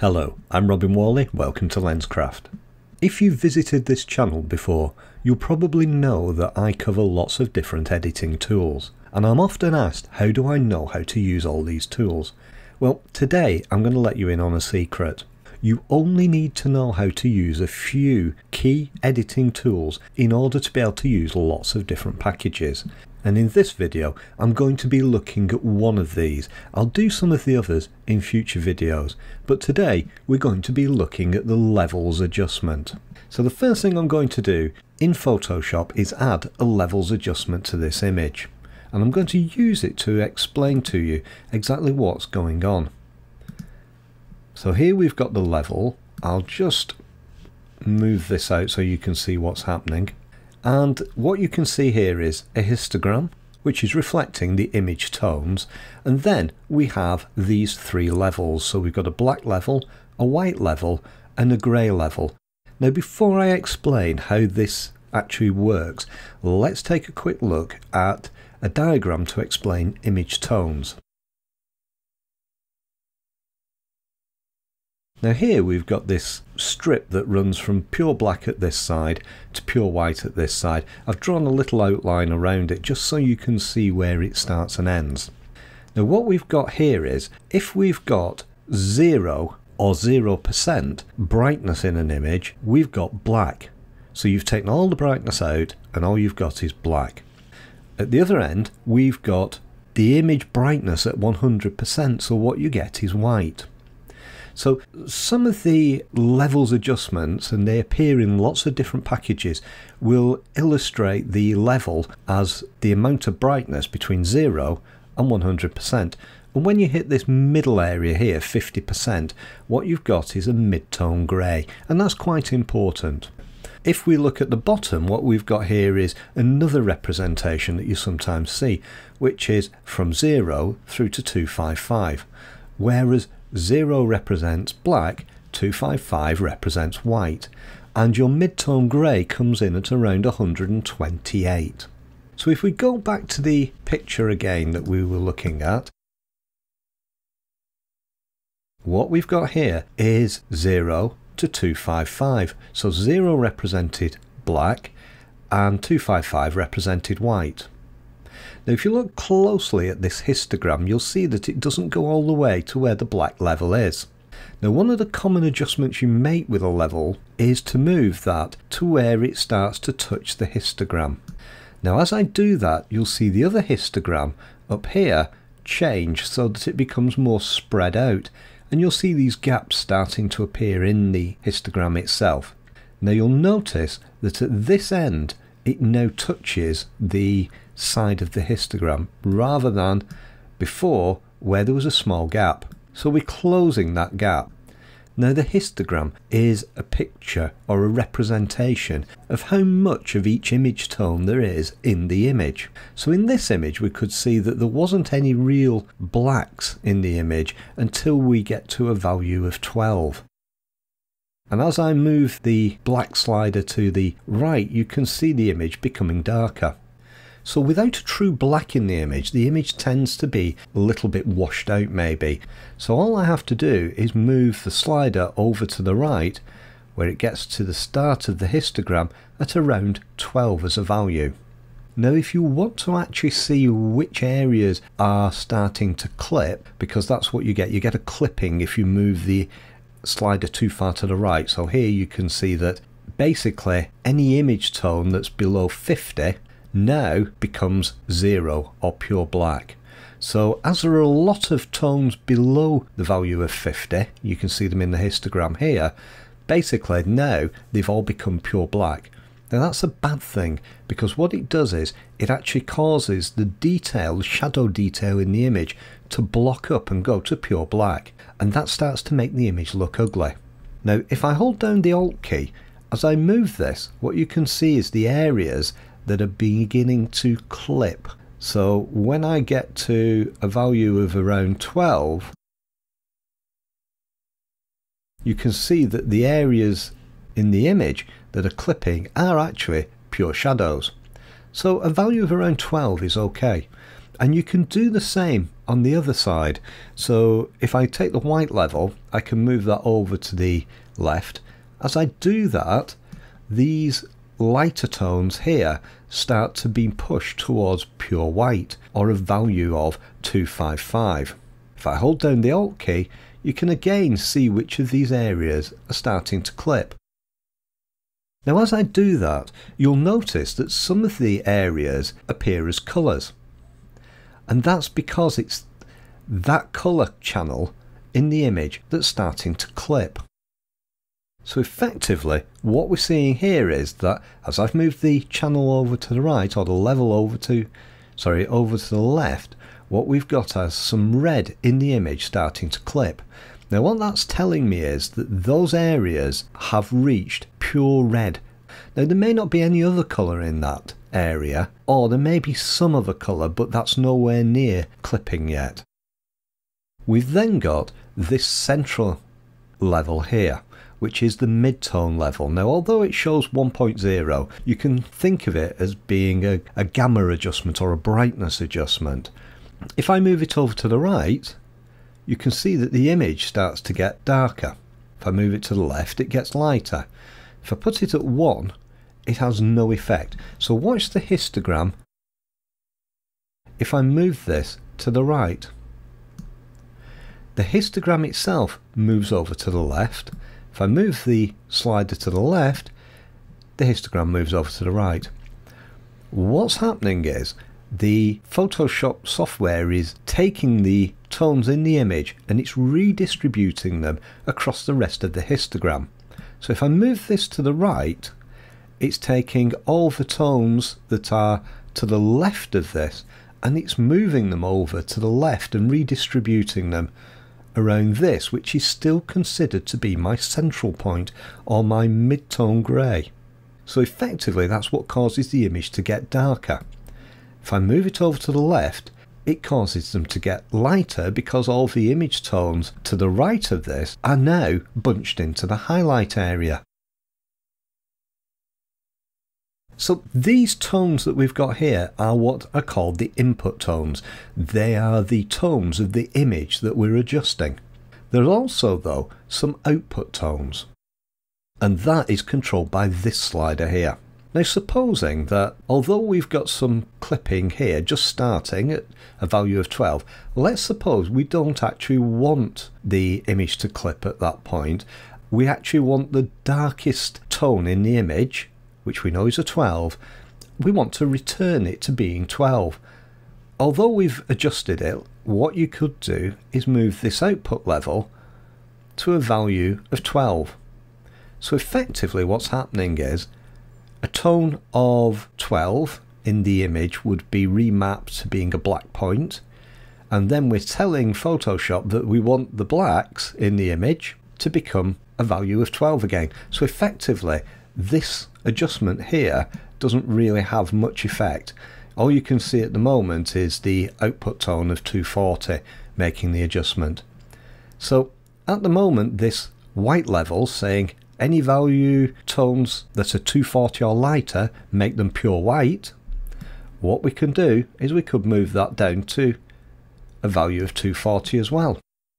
Hello, I'm Whalley, welcome to Lenscraft. If you've visited this channel before, you'll probably know that I cover lots of different editing tools, and I'm often asked, how do I know how to use all these tools? Well, today I'm going to let you in on a secret. You only need to know how to use a few key editing tools in order to be able to use lots of different packages. And in this video, I'm going to be looking at one of these. I'll do some of the others in future videos, but today we're going to be looking at the levels adjustment. So the first thing I'm going to do in Photoshop is add a levels adjustment to this image. And I'm going to use it to explain to you exactly what's going on. So here we've got the level. I'll just move this out so you can see what's happening. And what you can see here is a histogram, which is reflecting the image tones. And then we have these three levels. So we've got a black level, a white level, and a grey level. Now, before I explain how this actually works, let's take a quick look at a diagram to explain image tones. Now here we've got this strip that runs from pure black at this side to pure white at this side. I've drawn a little outline around it just so you can see where it starts and ends. Now what we've got here is, if we've got 0 or 0% brightness in an image, we've got black. So you've taken all the brightness out and all you've got is black. At the other end, we've got the image brightness at 100%, so what you get is white. So some of the levels adjustments, and they appear in lots of different packages, will illustrate the level as the amount of brightness between 0 and 100%. And when you hit this middle area here, 50%, what you've got is a mid-tone grey, and that's quite important. If we look at the bottom, what we've got here is another representation that you sometimes see, which is from 0 through to 255, whereas 0 represents black, 255 represents white, and your mid-tone grey comes in at around 128. So if we go back to the picture again that we were looking at, what we've got here is 0 to 255. So 0 represented black and 255 represented white. Now if you look closely at this histogram, you'll see that it doesn't go all the way to where the black level is. Now one of the common adjustments you make with a level is to move that to where it starts to touch the histogram. Now as I do that, you'll see the other histogram up here change so that it becomes more spread out, and you'll see these gaps starting to appear in the histogram itself. Now you'll notice that at this end it now touches the side of the histogram rather than before where there was a small gap. So we're closing that gap. Now the histogram is a picture or a representation of how much of each image tone there is in the image. So in this image we could see that there wasn't any real blacks in the image until we get to a value of 12. And as I move the black slider to the right, you can see the image becoming darker. So without a true black in the image tends to be a little bit washed out maybe. So all I have to do is move the slider over to the right, where it gets to the start of the histogram at around 12 as a value. Now if you want to actually see which areas are starting to clip, because that's what you get a clipping if you move the slider too far to the right. So here you can see that basically any image tone that's below 50 now becomes 0 or pure black. So as there are a lot of tones below the value of 50, you can see them in the histogram here, basically now they've all become pure black. Now that's a bad thing, because what it does is it actually causes the detail, the shadow detail in the image to block up and go to pure black, and that starts to make the image look ugly. Now if I hold down the Alt key, as I move this, what you can see is the areas that are beginning to clip. So when I get to a value of around 12, you can see that the areas in the image that are clipping are actually pure shadows. So a value of around 12 is okay. And you can do the same on the other side. So if I take the white level, I can move that over to the left. As I do that, these lighter tones here start to be pushed towards pure white, or a value of 255. If I hold down the Alt key, you can again see which of these areas are starting to clip. Now as I do that, you'll notice that some of the areas appear as colours. And that's because it's that colour channel in the image that's starting to clip. So effectively, what we're seeing here is that as I've moved the channel over to the right, or the level over to the left, what we've got is some red in the image starting to clip. Now what that's telling me is that those areas have reached pure red. Now there may not be any other colour in that area, or there may be some other colour, but that's nowhere near clipping yet. We've then got this central level here, which is the midtone level. Now although it shows 1.0, you can think of it as being a gamma adjustment or a brightness adjustment. If I move it over to the right, you can see that the image starts to get darker. If I move it to the left, it gets lighter. If I put it at 1, it has no effect. So watch the histogram. If I move this to the right, the histogram itself moves over to the left. If I move the slider to the left, the histogram moves over to the right. What's happening is the Photoshop software is taking the tones in the image and it's redistributing them across the rest of the histogram. So if I move this to the right, it's taking all the tones that are to the left of this and it's moving them over to the left and redistributing them around this, which is still considered to be my central point, or my mid-tone grey. So effectively that's what causes the image to get darker. If I move it over to the left, it causes them to get lighter because all the image tones to the right of this are now bunched into the highlight area. So these tones that we've got here are what are called the input tones. They are the tones of the image that we're adjusting. There are also, though, some output tones, and that is controlled by this slider here. Now supposing that although we've got some clipping here just starting at a value of 12, let's suppose we don't actually want the image to clip at that point. We actually want the darkest tone in the image, which we know is a 12, we want to return it to being 12. Although we've adjusted it, what you could do is move this output level to a value of 12. So effectively what's happening is a tone of 12 in the image would be remapped to being a black point, and then we're telling Photoshop that we want the blacks in the image to become a value of 12 again. So effectively this adjustment here doesn't really have much effect. All you can see at the moment is the output tone of 240 making the adjustment. So at the moment this white level saying any value tones that are 240 or lighter, make them pure white. What we can do is we could move that down to a value of 240 as well.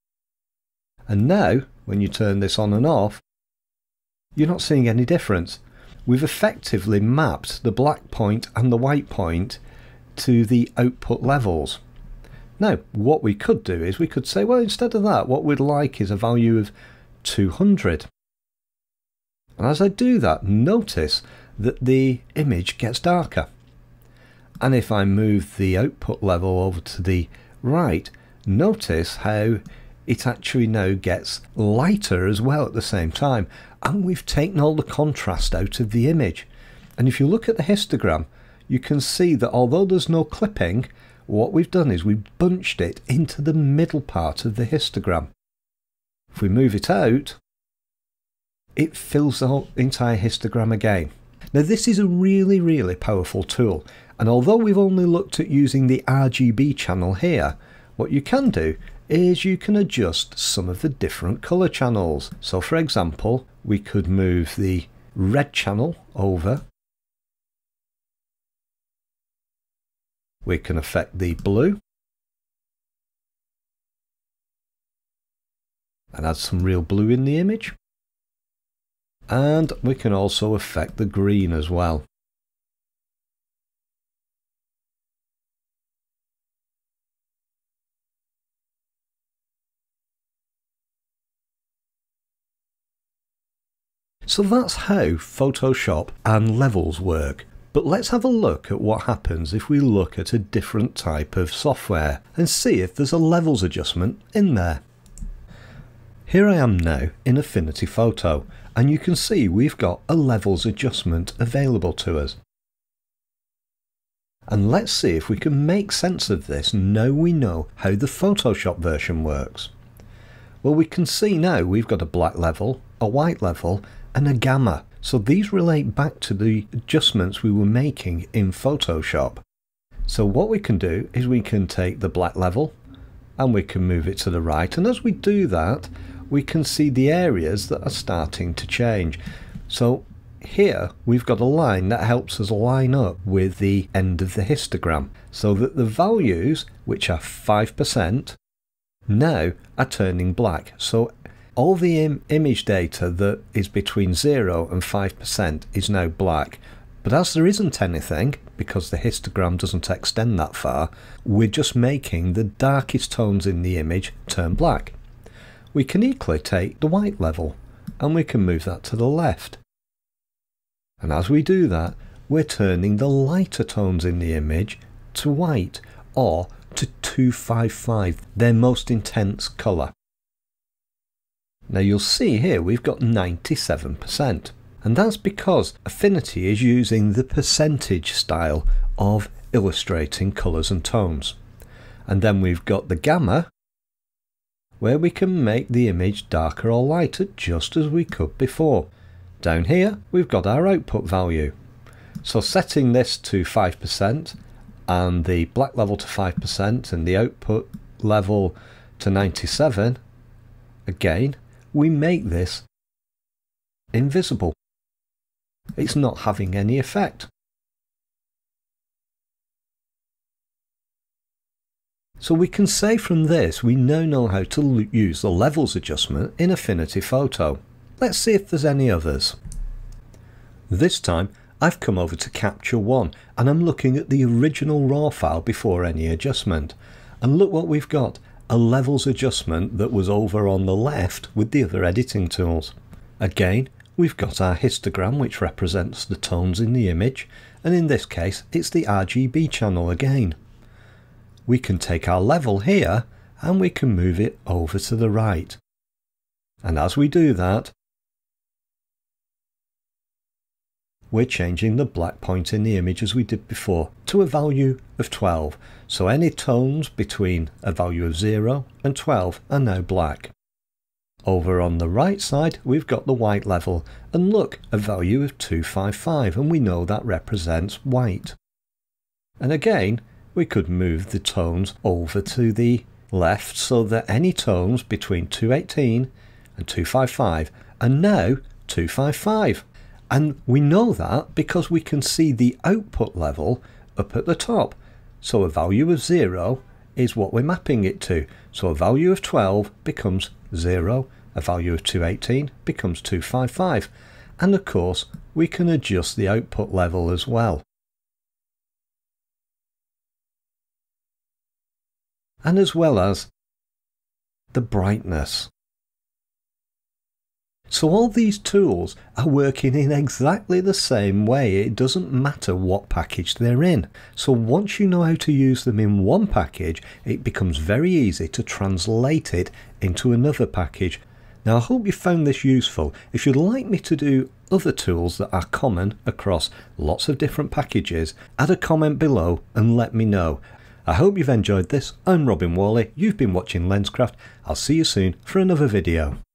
And now when you turn this on and off, you're not seeing any difference. We've effectively mapped the black point and the white point to the output levels. Now what we could do is we could say, well, instead of that, what we'd like is a value of 200. And as I do that, notice that the image gets darker. And if I move the output level over to the right, notice how it actually now gets lighter as well at the same time. And we've taken all the contrast out of the image. And if you look at the histogram, you can see that although there's no clipping, what we've done is we've bunched it into the middle part of the histogram. If we move it out, it fills the whole entire histogram again. Now this is a really powerful tool, and although we've only looked at using the RGB channel here, what you can do is you can adjust some of the different colour channels. So for example, we could move the red channel over We can affect the blue and add some real blue in the image. And we can also affect the green as well. So that's how Photoshop and levels work. But let's have a look at what happens if we look at a different type of software and see if there's a levels adjustment in there. Here I am now in Affinity Photo, and you can see we've got a levels adjustment available to us. And let's see if we can make sense of this now we know how the Photoshop version works. Well, we can see now we've got a black level, a white level, and a gamma. So these relate back to the adjustments we were making in Photoshop. So what we can do is we can take the black level and we can move it to the right, and as we do that we can see the areas that are starting to change. So here we've got a line that helps us line up with the end of the histogram, so that the values, which are 5%, now are turning black. So all the image data that is between 0 and 5% is now black. But as there isn't anything, because the histogram doesn't extend that far, we're just making the darkest tones in the image turn black. We can equally take the white level and we can move that to the left. And as we do that, we're turning the lighter tones in the image to white, or to 255, their most intense colour. Now you'll see here we've got 97%, and that's because Affinity is using the percentage style of illustrating colours and tones. And then we've got the gamma, where we can make the image darker or lighter just as we could before. Down here we've got our output value. So setting this to 5% and the black level to 5% and the output level to 97, again we make this invisible. It's not having any effect. So we can say from this we now know how to use the levels adjustment in Affinity Photo. Let's see if there's any others. This time I've come over to Capture One and I'm looking at the original raw file before any adjustment. And look what we've got. A levels adjustment that was over on the left with the other editing tools. Again, we've got our histogram, which represents the tones in the image, and in this case it's the RGB channel again. We can take our level here and we can move it over to the right. And as we do that, we're changing the black point in the image as we did before to a value of 12. So any tones between a value of 0 and 12 are now black. Over on the right side we've got the white level, and look, a value of 255, and we know that represents white. And again we could move the tones over to the left so that any tones between 218 and 255 are now 255. And we know that because we can see the output level up at the top. So a value of 0 is what we're mapping it to. So a value of 12 becomes 0, a value of 218 becomes 255. And of course we can adjust the output level as well. And as well as the brightness. So all these tools are working in exactly the same way. It doesn't matter what package they're in. So once you know how to use them in one package, it becomes very easy to translate it into another package. Now I hope you found this useful. If you'd like me to do other tools that are common across lots of different packages, add a comment below and let me know. I hope you've enjoyed this. I'm Whalley. You've been watching Lenscraft. I'll see you soon for another video.